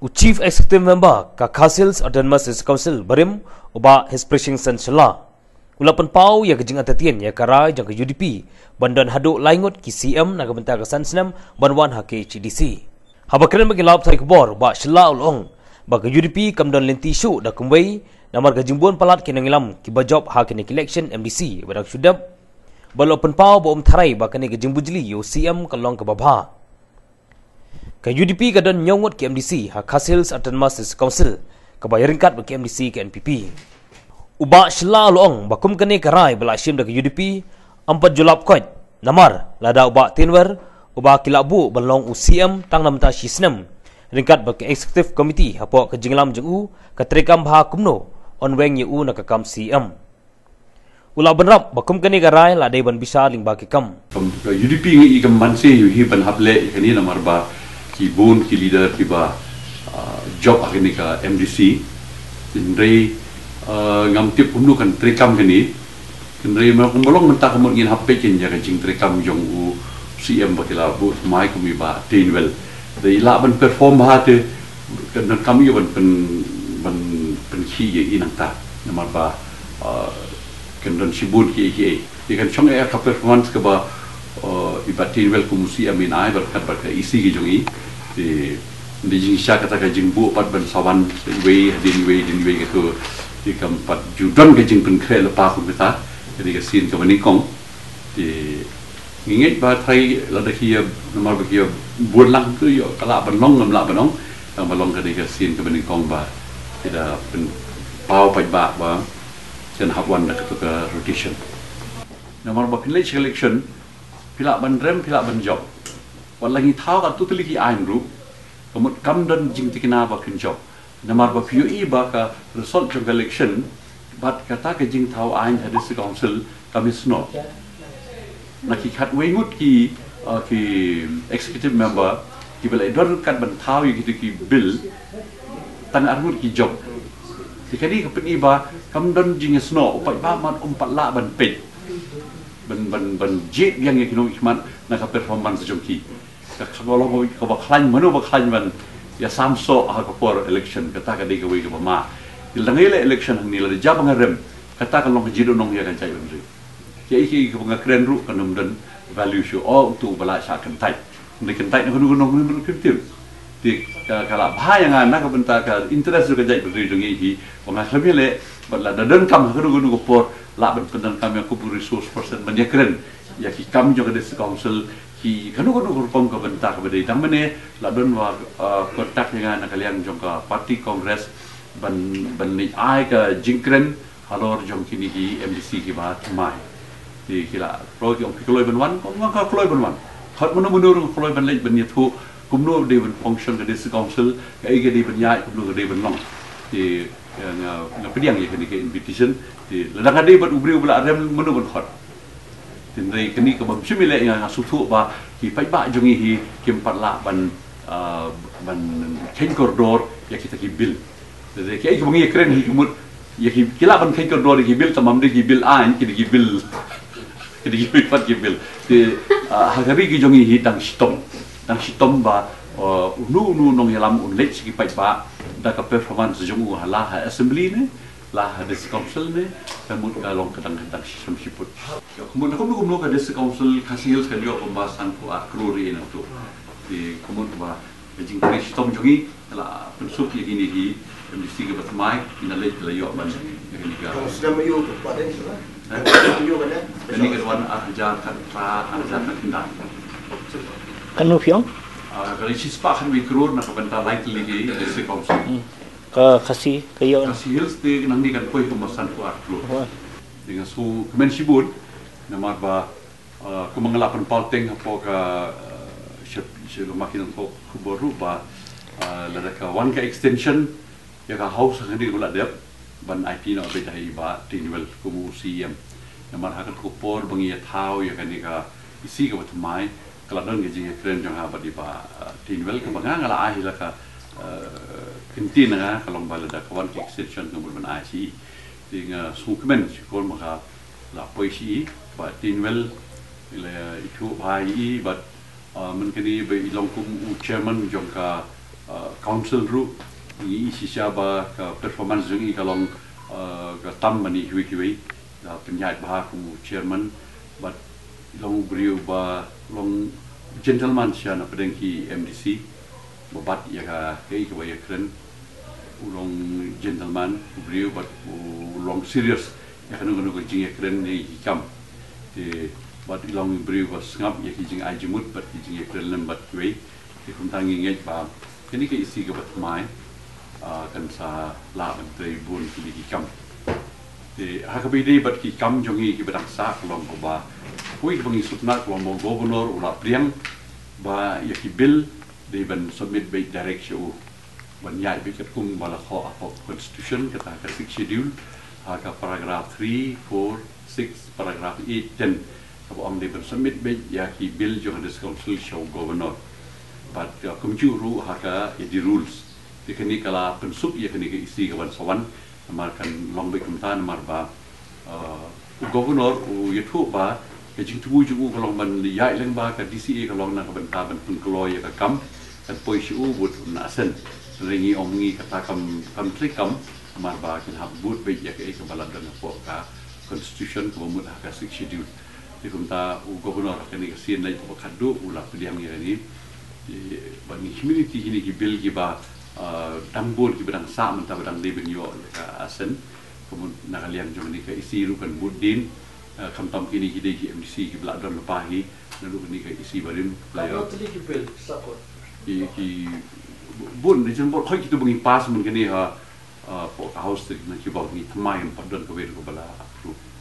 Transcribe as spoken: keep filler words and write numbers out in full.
U Chief Executive Member ka Councils Autonomous Council Barim uba his pressing sensala. Ulapan pau ya kejing atatien ya karai jang ke U D P bandan haduk laingut ki C M naga bentar ke sansnam banwan ha ke H D C. Habakren bagi lap sai kubor ba shla ulong ba ke U D P kamdan lenti shu da kumwei namar kejimbuan palat ki nangilam ki bajob ha ke election M D C badak sudap balopan pau ba um tharai ba ke kejimbujli yo C M kalong ke babha. Ke U D P kadan nyongot ke M D C ha Councils Autonomous Council ke bayaringkat ba ke M D C ke N P P. Uba shla loong bakum kene karai bela sim da U D P empat julap koit namar lada uba tinwer uba kilabu balong U C M tang namta shisnem ringkat ba ke executive committee hapo ke jinglam jeng u ke trekam bha kumno onweng ye u nakakam C M ula benrap bakum kene karai lada ban bisa ling ba ke kam U D P ngi ikam manse yu hi ban hable kani namar ba ki bun ki leader ki ba job akini ka M D C indrei ngam tip kumnu kan trekam kini kendri ma kumbolong mentah kumul ngin hape kin jaga jing trekam jong u C M bakila bu mai kumi ba tinwel dei la ban perform ha te kan kami ban pen ban pen chi ye inang ta namar ba kan dan sibun ki ki e kan chong e ka performance ka ba iba tinwel kum C M in ai ber kat ber ka isi ki jong i di di jing sha kata ka jing bu pat ban sawan we din we din we gitu di keempat judan ke jing pen kre lepa ku kita jadi ke sin ke bani kong di ngingit ba thai la da kia nomor ba kia buan lang tu yo kala ban long ngam la ban ong tang ba long ke ke sin ke bani kong ba tidak pen pau pai ba ba chen hab wan da ke rotation nomor ba pilih selection pila ban rem pila ban job wan lagi thau ka tu tuli ki ain ru kemut kam dan jing tikina ba kin job namar ba P U I ba ka result jong election bat kata ke jing thau ain hadis council kami sno naki khat wengut ki ki executive member ki bela dor kat ban thau yi ki bill tan armut ki job dikadi ke pen ba kam don jing sno upai ba mat umpat la ban pet ban ban ban jet yang ki no ikman na ka performance jong ki ka kholong ko ba khlan mano ba khlan ban ya samso ha kapor election kata ka dei ka wi ka ma ilangile election hang nila ja bang rem kata ka long jido nong ya kan chai bang ri ya iki ka bang kren ru kan dan value show all tu bala sha kan tai ni kan tai no no no no kan tim ti ka kala bha yang ana ka benta ka interest ka jai bang ri dong hi bang khamile bala da dan kam ka no no por la ban pendan kam ya ku resource person ban ya kren ya ki kam jo ka des council ki kanu kanu kurpom ka bentak bedai tang mene ladon wa kontak dengan kalian jong ka parti kongres ban ban ni ai ka jingkren halor jong kini ki M D C ki ba mai ti kila pro ki om kloi ban wan om ka kloi ban wan khat manu manu kloi ban lei ban ni thu kumno de ban function ka dis council ka ai ga de ban yai kumno ga de ban long ti nga nga pediang ye kini ke invitation ti ladang ade ban ubri ubla rem manu ban khat tindai kini ke bam simile yang sutu ba ki pai ba jongi hi kim parla ban ban ken koridor ya kita ki bil jadi ki ai bungi keren hi kumut ya ki kila ban ken koridor ki bil tamam de ki bil an ki ki bil ki ki bil pat ki bil ti hagari ki jongi hi dang sitom dang sitom ba unu unu nong yalam un lech ki pai ba da ka performance jongu hala assembly ne lah hadis council ne pemut kalong kadang kadang sistem siput kemudian kamu kamu ke hadis council kasih sekali pembahasan ku akruri ini tu di kemudian bah jing sistem jongi lah pensuk yang ini di mesti ke bertemai ina leh layo ban ini ga sistem yo pada ni sudah yo kan ini kedua ajar katra ajar tindak kanu fiong kalau sispa kan wikrur nak bentar likely di hadis council ka kasi kayo kasi hills di nang di kan koi kumasan ku artlo dengan su kemen sibun namar ba ku mangalapan pauteng apo ka se makin ko kuboru ba lada ka one ka extension ya ka house ngadi gula dep ban I P na be dai ba tinwel ku mu C M namar hakat ku por bangi ya thau ya kan ka isi ka batmai kala don ge jing kren jong ha ba di ba tinwel ka banga ngala ahi la ka kintin na kalong bala da kawan ki extension ng bulman I C tinga sukmen sikol maka la poisi ba tinwel ila itu bai but man kini be ilong kum chairman jong ka council ru i sisya ba ka performance jung i kalong ka tam mani hui hui da penyait bah ku chairman but long brio ba long gentleman sia na pedeng ki M D C babat ya ka kei ka ya kren ulong gentleman brio but long serious ya kan ngono ko jing kren ni kam te but long brio was ngap ya ki jing ai jimut but ki jing kren lem but we te kum tangi ngai ba kini ke isi ka bat mai kan sa la ban tre bun ki kam te hakabidi bat ki kam jongi ki badang sa long ko ba hui bangi sutna ko mo governor ula priang ba ya ki bill de ban submit by direction ban yai bi kat kum bala kho of constitution kata ka six schedule ha ka paragraph three four six paragraph eight ten ka om de ban submit by ya ki bill jong des council show governor but kum ju ru ha ka di rules de kini kala pensuk ya kini ke isi ka ban sawan amarkan long kum tan mar ba governor u yetu ba ke jing tu ju ko long ban ya leng ba ka D C A ka long na ka ban ta ban pun kloy ka kam kan poi shu bud na sen ringi omngi kata kam kam klik kam mar ba kin hab bud be ya ke ka balad na po ka constitution ko mu ka six schedule di kum ta u governor ka ni ka sin lai ko khadu u la pdiam ni ni ban ni community ni ki bill ki ba dambur ki badang sa man ta badang leben yo ka asen kemun nakalian jong ni ka isi ru kan budin kam tam kini ki de ki M D C ki bla don pahi lalu ni ka isi barim Kalau tadi ki bill support. ki ki bun ni jen bol khoi ki tu bungi pas mun kini ha po house ni ki ba ni thamai padon ko wer ko bala approve